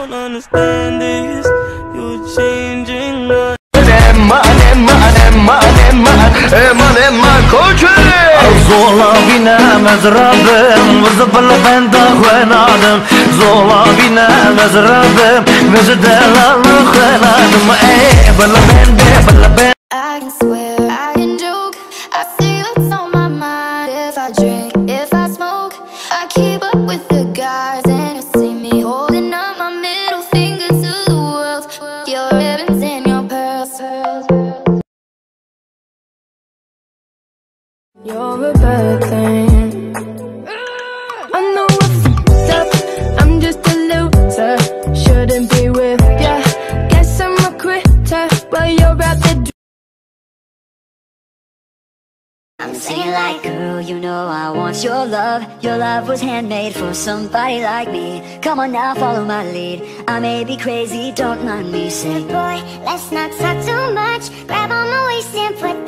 don't understand this. You're changing us. زولا بنا مزرابم وزبل بنت خوانادم زولا بنا مزرابم مزدل خوانادم بلا بند I can swear, I can joke, I say what's on my mind. If I drink, if I smoke, I keep up with the guys. And you see me holding up my middle finger to the world. Your ribbons and your pearls. You're a bad thing. I know I fucked up, I'm just a loser. Shouldn't be with ya, guess I'm a quitter. Well, you're out the I'm singing like, girl, you know I want your love. Your love was handmade for somebody like me. Come on now, follow my lead. I may be crazy, don't mind me. Say, Boy, let's not talk too much. Grab on my waist and put